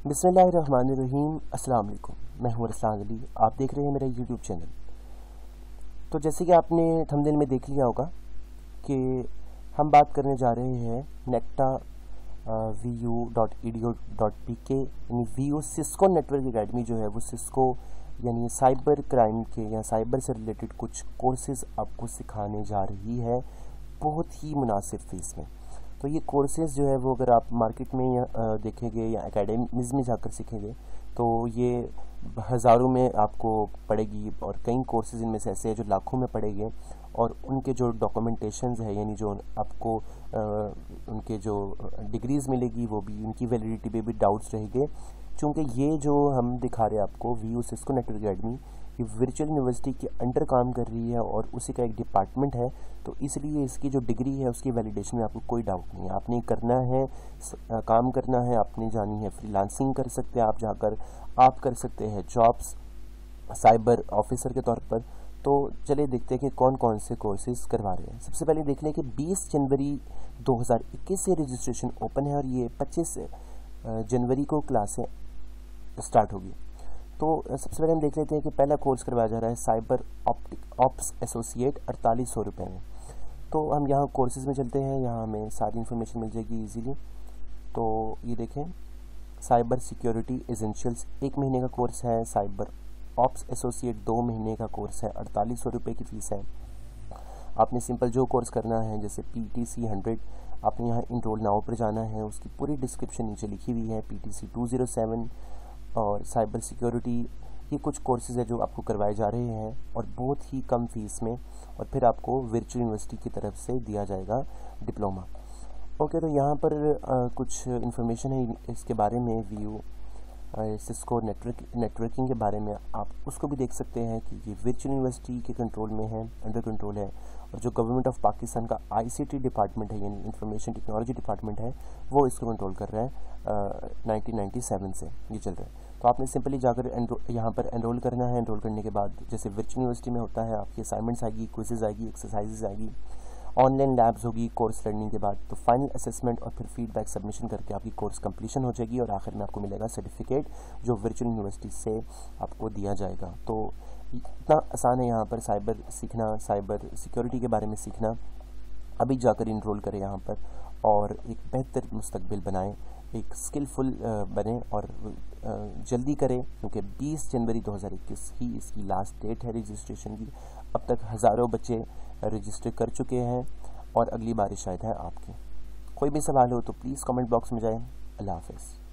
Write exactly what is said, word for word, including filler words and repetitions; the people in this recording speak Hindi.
बिस्मिल्लाहिर्रहमानिर्रहीम। अस्सलाम वालेकुम। मैं हूँ रसलान अली, आप देख रहे हैं मेरा यूट्यूब चैनल। तो जैसे कि आपने थंबनेल में देख लिया होगा कि हम बात करने जा रहे हैं नेक्टा V U dot E D U dot P K यानी V U Cisco Network Academy जो है वो सिस्को यानी साइबर क्राइम के या साइबर से रिलेटेड कुछ कोर्सेज़ आपको सिखाने जा रही है बहुत ही मुनासिब फीस में। तो ये कोर्सेज़ जो है वो अगर आप मार्केट में या देखेंगे या एकेडमीज़ में जाकर सीखेंगे तो ये हज़ारों में आपको पड़ेगी, और कई कोर्सेज़ इनमें से ऐसे हैं जो लाखों में पड़ेंगे, और उनके जो डॉक्यूमेंटेशंस है यानी जो आपको आ, उनके जो डिग्रीज़ मिलेगी वो भी उनकी वैलिडिटी पे भी डाउट्स रहेंगे। चूँकि ये जो हम दिखा रहे हैं आपको V U Cisco Network Academy, ये वर्चुअल यूनिवर्सिटी के अंडर काम कर रही है और उसी का एक डिपार्टमेंट है, तो इसलिए इसकी जो डिग्री है उसकी वैलिडेशन में आपको कोई डाउट नहीं है। आपने करना है काम करना है, आपने जानी है फ्रीलांसिंग कर सकते हैं, आप जाकर आप कर सकते हैं जॉब्स साइबर ऑफिसर के तौर पर। तो चलिए देखते हैं कि कौन कौन से कोर्सेज करवा रहे हैं। सबसे पहले देख लें कि बीस जनवरी दो हज़ार इक्कीस से रजिस्ट्रेशन ओपन है और ये पच्चीस जनवरी को क्लासें स्टार्ट होगी। तो सबसे पहले हम देख लेते हैं कि पहला कोर्स करवाया जा रहा है साइबर ऑप्टिक ऑप्स एसोसिएट अड़तालीस सौ रुपये में। तो हम यहाँ कोर्सेज़ में चलते हैं, यहाँ हमें सारी इन्फॉर्मेशन मिल जाएगी इजीली। तो ये देखें, साइबर सिक्योरिटी एसेंशियल्स एक महीने का कोर्स है, साइबर ऑप्स एसोसिएट दो महीने का कोर्स है, अड़तालीस सौ रुपये की फ़ीस है। आपने सिंपल जो कोर्स करना है जैसे पी टी सी हंड्रेड, आपने यहाँ इनरोल नाउ पर जाना है, उसकी पूरी डिस्क्रिप्शन नीचे लिखी हुई है। P T C two zero seven और साइबर सिक्योरिटी, ये कुछ कोर्सेज़ है जो आपको करवाए जा रहे हैं और बहुत ही कम फीस में, और फिर आपको वर्चुअल यूनिवर्सिटी की तरफ से दिया जाएगा डिप्लोमा। ओके, तो यहाँ पर आ, कुछ इन्फॉर्मेशन है इसके बारे में, V U Cisco network networking के बारे में, आप उसको भी देख सकते हैं कि ये वर्चुअल यूनिवर्सिटी के कंट्रोल में है, अंडर कंट्रोल है, और जो गवर्नमेंट ऑफ पाकिस्तान का आई सी टी डिपार्टमेंट है यानी इंफॉर्मेशन टेक्नोलॉजी डिपार्टमेंट है वो इसको कंट्रोल कर रहा है नाइनटीन नाइन्टी सेवन से ये चल रहा है। तो आपने सिंपली जाकर यहाँ पर एनरोल करना है। एनरोल करने के बाद जैसे वर्चुअल यूनिवर्सिटी में होता है, आपकी असाइनमेंट्स आएगी, क्विजेज आएगी, एक्सरसाइजेज आएगी, ऑनलाइन लैब्स होगी कोर्स लर्निंग के बाद, तो फाइनल असेसमेंट और फिर फीडबैक सबमिशन करके आपकी कोर्स कंप्लीशन हो जाएगी और आखिर में आपको मिलेगा सर्टिफिकेट जो वर्चुअल यूनिवर्सिटी से आपको दिया जाएगा। तो इतना आसान है यहाँ पर साइबर सीखना, साइबर सिक्योरिटी के बारे में सीखना। अभी जाकर इनरोल करें यहाँ पर और एक बेहतर मुस्तकबिल बनाएं, एक स्किलफुल बने और जल्दी करें, क्योंकि बीस जनवरी दो हज़ार इक्कीस ही इसकी लास्ट डेट है रजिस्ट्रेशन की। अब तक हज़ारों बच्चे रजिस्टर कर चुके हैं और अगली बारिश शायद है आपकी। कोई भी सवाल हो तो प्लीज़ कमेंट बॉक्स में जाएं। अल्लाह हाफ़िज़।